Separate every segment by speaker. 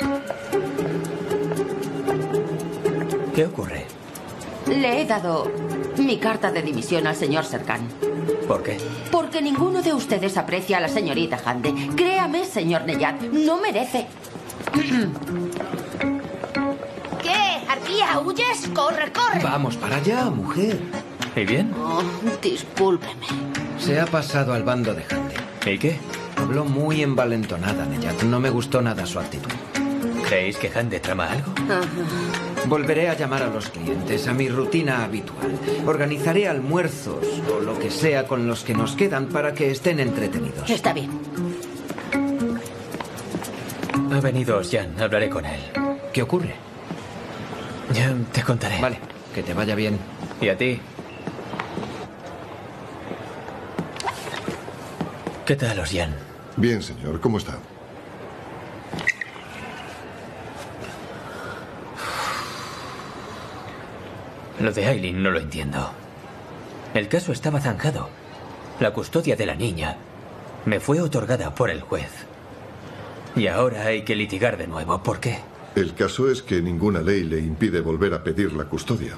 Speaker 1: ¿Qué ocurre?
Speaker 2: Le he dado mi carta de dimisión al señor Serkan.
Speaker 1: ¿Por qué?
Speaker 2: Porque ninguno de ustedes aprecia a la señorita Hande. Créame, señor Neyat, no merece.
Speaker 3: ¿Qué? ¿Arpía? ¿Huyes? ¡Corre, corre!
Speaker 4: Vamos para allá, mujer.
Speaker 1: ¿Y bien?
Speaker 2: Oh, discúlpeme.
Speaker 4: Se ha pasado al bando de Hande.
Speaker 1: ¿Y qué?
Speaker 4: Habló muy envalentonada, Neyat. No me gustó nada su actitud.
Speaker 1: ¿Creéis que Hande trama algo?
Speaker 4: Volveré a llamar a los clientes, a mi rutina habitual. Organizaré almuerzos o lo que sea con los que nos quedan para que estén entretenidos.
Speaker 2: Está bien.
Speaker 1: Ha venido Jan, hablaré con él.
Speaker 4: ¿Qué ocurre?
Speaker 1: Ya te contaré.
Speaker 4: Vale, que te vaya bien.
Speaker 1: ¿Y a ti? ¿Qué tal, Jan?
Speaker 5: Bien, señor. ¿Cómo está?
Speaker 1: Lo de Aileen no lo entiendo. El caso estaba zanjado. La custodia de la niña me fue otorgada por el juez. Y ahora hay que litigar de nuevo. ¿Por qué?
Speaker 5: El caso es que ninguna ley le impide volver a pedir la custodia.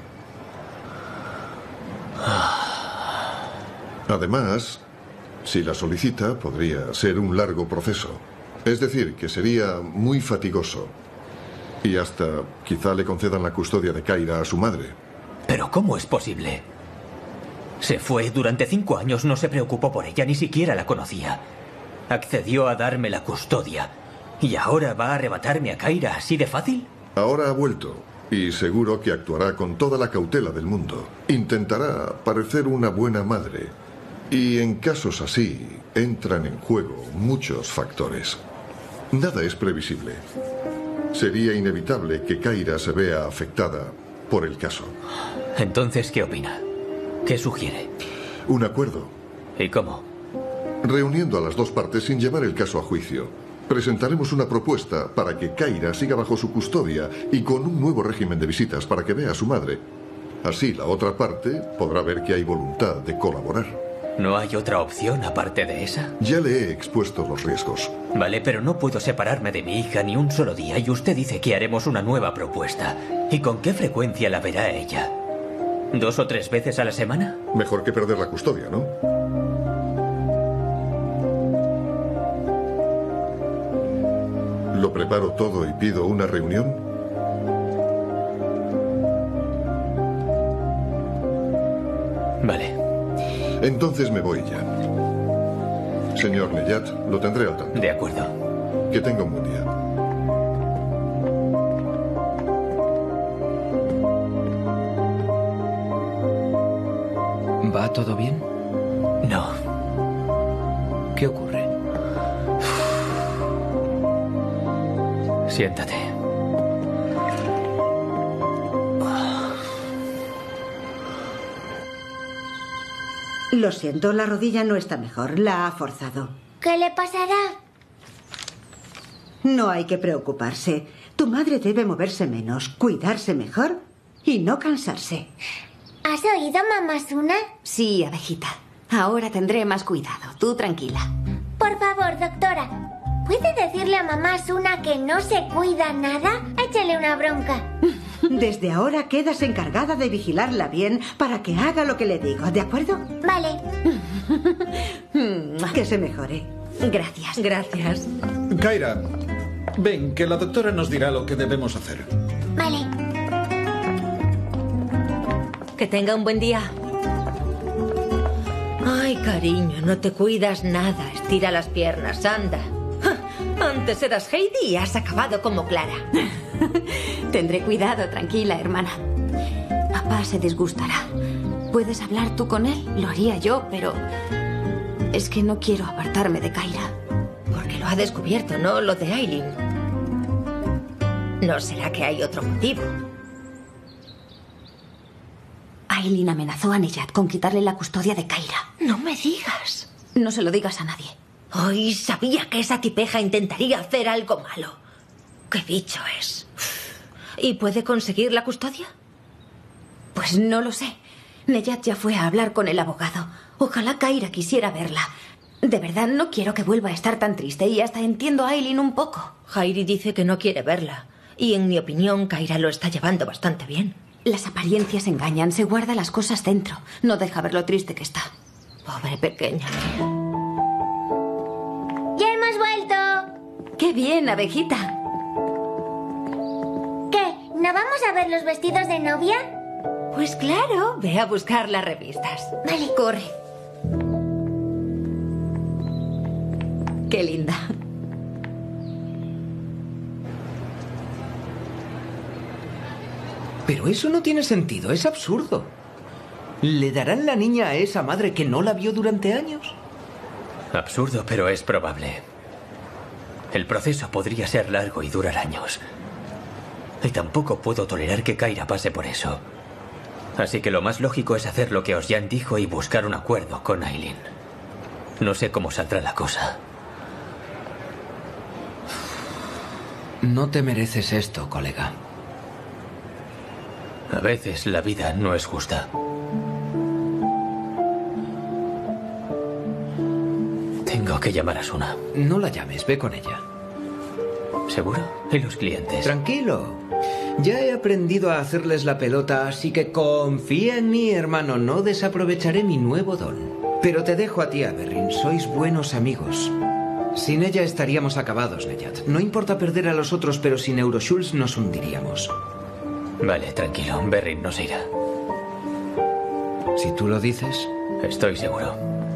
Speaker 5: Además, si la solicita, podría ser un largo proceso. Es decir, que sería muy fatigoso. Y hasta quizá le concedan la custodia de Kaira a su madre.
Speaker 1: ¿Pero cómo es posible? Se fue durante 5 años, no se preocupó por ella, ni siquiera la conocía. Accedió a darme la custodia. ¿Y ahora va a arrebatarme a Kaira así de fácil?
Speaker 5: Ahora ha vuelto. Y seguro que actuará con toda la cautela del mundo. Intentará parecer una buena madre. Y en casos así, entran en juego muchos factores. Nada es previsible. Sería inevitable que Kaira se vea afectada por el caso.
Speaker 1: Entonces, ¿qué opina? ¿Qué sugiere?
Speaker 5: Un acuerdo.
Speaker 1: ¿Y cómo?
Speaker 5: Reuniendo a las dos partes sin llevar el caso a juicio. Presentaremos una propuesta para que Kaira siga bajo su custodia y con un nuevo régimen de visitas para que vea a su madre. Así la otra parte podrá ver que hay voluntad de colaborar.
Speaker 1: ¿No hay otra opción aparte de esa?
Speaker 5: Ya le he expuesto los riesgos.
Speaker 1: Vale, pero no puedo separarme de mi hija ni un solo día y usted dice que haremos una nueva propuesta. ¿Y con qué frecuencia la verá ella? ¿2 o 3 veces a la semana?
Speaker 5: Mejor que perder la custodia, ¿no? ¿Lo preparo todo y pido una reunión?
Speaker 1: Vale.
Speaker 5: Entonces me voy ya. Señor Neyat, lo tendré al tanto.
Speaker 1: De acuerdo.
Speaker 5: Que tenga un buen día.
Speaker 4: ¿Va todo bien?
Speaker 1: No.
Speaker 4: ¿Qué ocurre?
Speaker 1: Siéntate.
Speaker 6: Lo siento, la rodilla no está mejor. La ha forzado.
Speaker 3: ¿Qué le pasará?
Speaker 6: No hay que preocuparse. Tu madre debe moverse menos, cuidarse mejor y no cansarse.
Speaker 3: ¿Has oído, mamá Suna?
Speaker 7: Sí, abejita. Ahora tendré más cuidado. Tú tranquila.
Speaker 3: Por favor, doctora. ¿Puede decirle a mamá Suna que no se cuida nada? Échale una bronca.
Speaker 6: Desde ahora quedas encargada de vigilarla bien para que haga lo que le digo, ¿de acuerdo?
Speaker 3: Vale.
Speaker 6: Que se mejore.
Speaker 7: Gracias.
Speaker 6: Gracias.
Speaker 8: Kaira, ven, que la doctora nos dirá lo que debemos hacer.
Speaker 3: Vale.
Speaker 7: Que tenga un buen día. Ay, cariño, no te cuidas nada. Estira las piernas, anda. Antes eras Heidi y has acabado como Clara.
Speaker 2: Tendré cuidado, tranquila, hermana. Papá se disgustará. ¿Puedes hablar tú con él? Lo haría yo, pero es que no quiero apartarme de Kaira.
Speaker 7: Porque lo ha descubierto, ¿no? Lo de Aileen. ¿No será que hay otro motivo?
Speaker 2: Aileen amenazó a Neyat con quitarle la custodia de Kaira.
Speaker 7: No me digas.
Speaker 2: No se lo digas a nadie.
Speaker 7: Ay, sabía que esa tipeja intentaría hacer algo malo. ¡Qué bicho es! ¿Y puede conseguir la custodia?
Speaker 2: Pues no lo sé. Neyat ya fue a hablar con el abogado. Ojalá Kaira quisiera verla. De verdad, no quiero que vuelva a estar tan triste y hasta entiendo a Aileen un poco.
Speaker 7: Jairi dice que no quiere verla. Y en mi opinión, Kyra lo está llevando bastante bien.
Speaker 2: Las apariencias engañan, se guarda las cosas dentro. No deja ver lo triste que está.
Speaker 7: Pobre pequeña.
Speaker 3: ¡Ya hemos vuelto!
Speaker 2: ¡Qué bien, abejita!
Speaker 3: ¿Qué? ¿No vamos a ver los vestidos de novia?
Speaker 7: Pues claro, ve a buscar las revistas.
Speaker 3: Vale.
Speaker 2: Corre. Qué linda.
Speaker 4: Pero eso no tiene sentido, es absurdo. ¿Le darán la niña a esa madre que no la vio durante años?
Speaker 1: Absurdo, pero es probable. El proceso podría ser largo y durar años. Y tampoco puedo tolerar que Kyra pase por eso. Así que lo más lógico es hacer lo que Ocean dijo y buscar un acuerdo con Aileen. No sé cómo saldrá la cosa.
Speaker 4: No te mereces esto, colega.
Speaker 1: A veces la vida no es justa. Tengo que llamar a Suna.
Speaker 4: No la llames, ve con ella.
Speaker 1: ¿Seguro? ¿Y los clientes?
Speaker 4: Tranquilo. Ya he aprendido a hacerles la pelota, así que confía en mí, hermano. No desaprovecharé mi nuevo don. Pero te dejo a ti, Berrin. Sois buenos amigos. Sin ella estaríamos acabados, Neyat. No importa perder a los otros, pero sin Euroschultz nos hundiríamos.
Speaker 1: Vale, tranquilo. Berrin no se irá.
Speaker 4: Si tú lo dices.
Speaker 1: Estoy seguro.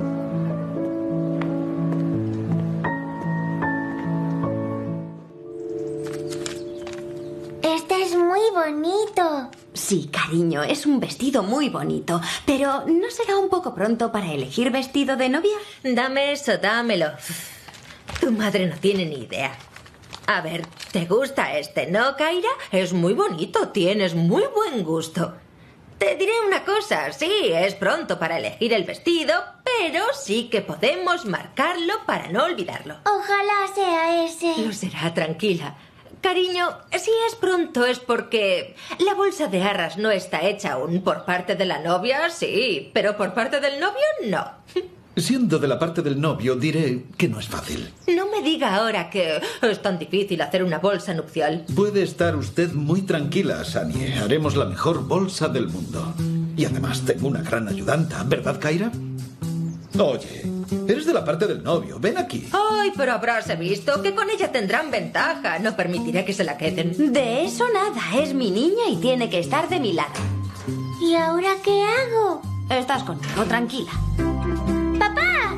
Speaker 3: Este es muy bonito.
Speaker 2: Sí, cariño, es un vestido muy bonito. Pero ¿no será un poco pronto para elegir vestido de novia?
Speaker 7: Dame eso, dámelo. Tu madre no tiene ni idea. A ver, ¿te gusta este, no, Kyra? Es muy bonito, tienes muy buen gusto. Te diré una cosa, sí, es pronto para elegir el vestido, pero sí que podemos marcarlo para no olvidarlo.
Speaker 3: Ojalá sea ese.
Speaker 7: Lo será, tranquila. Cariño, si es pronto es porque la bolsa de arras no está hecha aún. Por parte de la novia, sí, pero por parte del novio, no.
Speaker 8: Siendo de la parte del novio, diré que no es fácil.
Speaker 7: No me diga ahora que es tan difícil hacer una bolsa nupcial.
Speaker 8: Puede estar usted muy tranquila, Sanie. Haremos la mejor bolsa del mundo. Y además tengo una gran ayudanta, ¿verdad, Kyra? Oye, eres de la parte del novio. Ven aquí.
Speaker 7: Ay, pero habrás visto que con ella tendrán ventaja. No permitiré que se la queden.
Speaker 2: De eso nada, es mi niña y tiene que estar de mi lado.
Speaker 3: ¿Y ahora qué hago?
Speaker 2: Estás conmigo, tranquila.
Speaker 3: ¡Papá!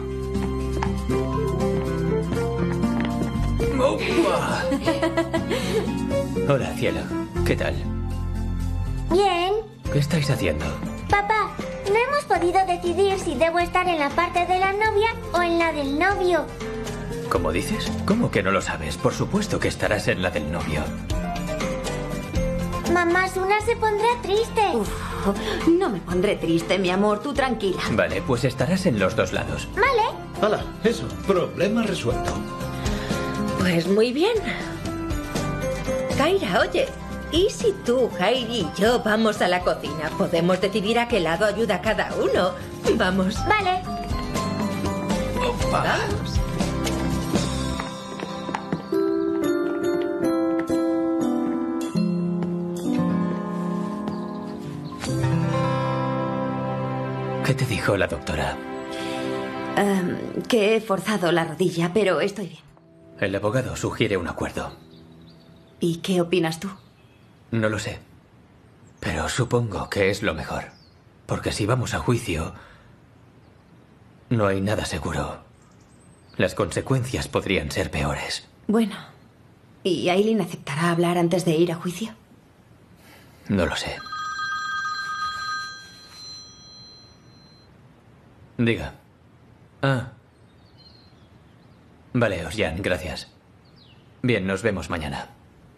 Speaker 1: Hola, cielo. ¿Qué tal?
Speaker 3: Bien.
Speaker 1: ¿Qué estáis haciendo?
Speaker 3: Papá, no hemos podido decidir si debo estar en la parte de la novia o en la del novio.
Speaker 1: ¿Cómo dices? ¿Cómo que no lo sabes? Por supuesto que estarás en la del novio.
Speaker 3: Mamá Suna se pondrá triste.
Speaker 2: Uf, no me pondré triste, mi amor, tú tranquila.
Speaker 1: Vale, pues estarás en los dos lados.
Speaker 3: Vale.
Speaker 8: Hala, eso, problema resuelto.
Speaker 7: Pues muy bien. Kyra, oye, ¿y si tú, Jairi y yo vamos a la cocina? Podemos decidir a qué lado ayuda cada uno. Vamos.
Speaker 3: Vale.
Speaker 7: Vamos.
Speaker 1: ¿Qué te dijo la doctora?
Speaker 2: Que he forzado la rodilla, pero estoy bien.
Speaker 1: El abogado sugiere un acuerdo.
Speaker 2: ¿Y qué opinas tú?
Speaker 1: No lo sé. Pero supongo que es lo mejor. Porque si vamos a juicio, no hay nada seguro. Las consecuencias podrían ser peores.
Speaker 2: Bueno, ¿y Aileen aceptará hablar antes de ir a juicio?
Speaker 1: No lo sé. Diga. Ah. Vale, Ocean, gracias. Bien, nos vemos mañana.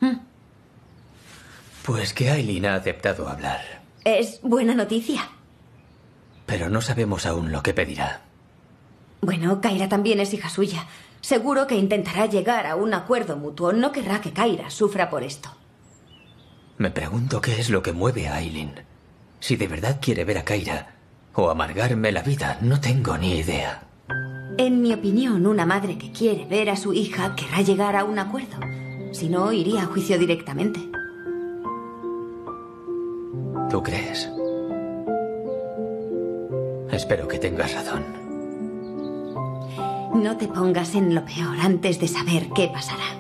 Speaker 1: Pues que Aileen ha aceptado hablar.
Speaker 2: Es buena noticia.
Speaker 1: Pero no sabemos aún lo que pedirá.
Speaker 2: Bueno, Kyra también es hija suya. Seguro que intentará llegar a un acuerdo mutuo. No querrá que Kyra sufra por esto.
Speaker 1: Me pregunto qué es lo que mueve a Aileen. Si de verdad quiere ver a Kyra o amargarme la vida, no tengo ni idea.
Speaker 2: En mi opinión, una madre que quiere ver a su hija querrá llegar a un acuerdo. Si no, iría a juicio directamente.
Speaker 1: ¿Tú crees? Espero que tengas razón.
Speaker 2: No te pongas en lo peor antes de saber qué pasará.